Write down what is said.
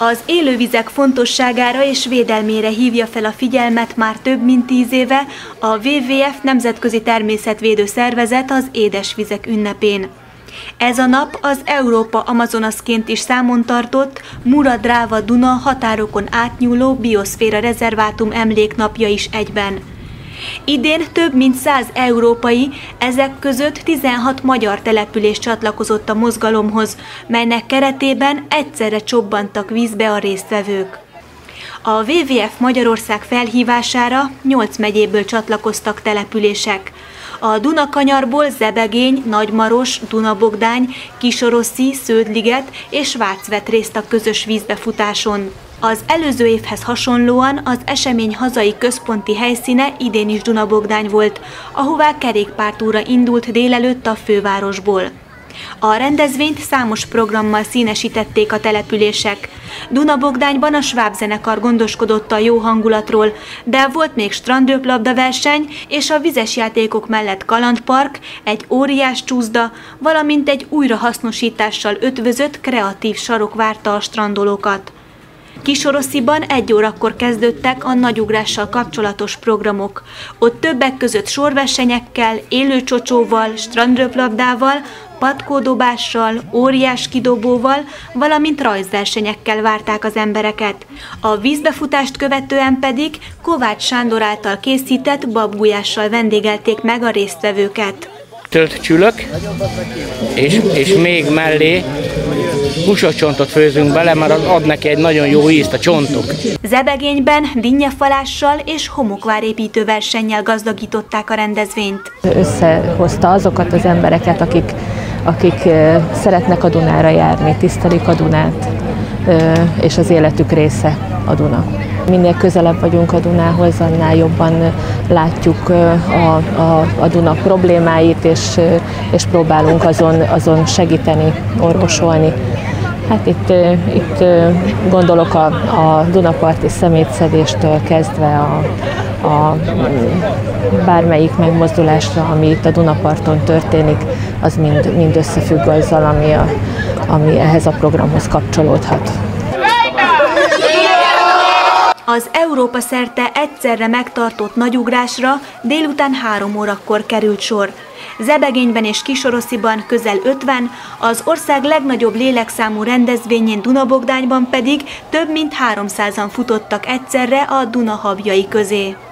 Az élővizek fontosságára és védelmére hívja fel a figyelmet már több mint 10 éve a WWF Nemzetközi Természetvédő Szervezet az édesvizek ünnepén. Ez a nap az Európa Amazonasként is számon tartott Mura-Dráva-Duna határokon átnyúló bioszféra rezervátum emléknapja is egyben. Idén több mint 100 európai, ezek között 16 magyar település csatlakozott a mozgalomhoz, melynek keretében egyszerre csobbantak vízbe a résztvevők. A WWF Magyarország felhívására 8 megyéből csatlakoztak települések. A Dunakanyarból Zebegény, Nagymaros, Dunabogdány, Kisoroszi, Sződliget és Vác vett részt a közös vízbefutáson. Az előző évhez hasonlóan az esemény hazai központi helyszíne idén is Dunabogdány volt, ahová kerékpártúra indult délelőtt a fővárosból. A rendezvényt számos programmal színesítették a települések. Dunabogdányban a Schwab zenekar gondoskodott a jó hangulatról, de volt még strandröplabda verseny és a vizes játékok mellett kalandpark, egy óriás csúszda, valamint egy újrahasznosítással ötvözött kreatív sarok várta a strandolókat. Kisorosziban 1 órakor kezdődtek a nagyugrással kapcsolatos programok. Ott többek között sorversenyekkel, élő csocsóval, strandröplabdával, patkódobással, óriás kidobóval, valamint rajzversenyekkel várták az embereket. A vízbefutást követően pedig Kovács Sándor által készített babgulyással vendégelték meg a résztvevőket. Tölt csülök, és még mellé húsoscsontot főzünk bele, mert az ad neki egy nagyon jó ízt a csontok. Zebegényben dinnyefalással és homokvárépítő versennyel gazdagították a rendezvényt. Összehozta azokat az embereket, akik szeretnek a Dunára járni, tisztelik a Dunát, és az életük része a Duna. Minél közelebb vagyunk a Dunához, annál jobban látjuk a Duna problémáit, és próbálunk azon segíteni, orvosolni. Hát itt gondolok a Dunaparti szemétszedéstől kezdve a bármelyik megmozdulásra, ami itt a Dunaparton történik, az mind összefügg azzal, ami ehhez a programhoz kapcsolódhat. Az Európa szerte egyszerre megtartott nagyugrásra délután 3 órakor került sor. Zebegényben és Kisorosziban közel 50, az ország legnagyobb lélekszámú rendezvényén Dunabogdányban pedig több mint 300-an futottak egyszerre a Duna habjai közé.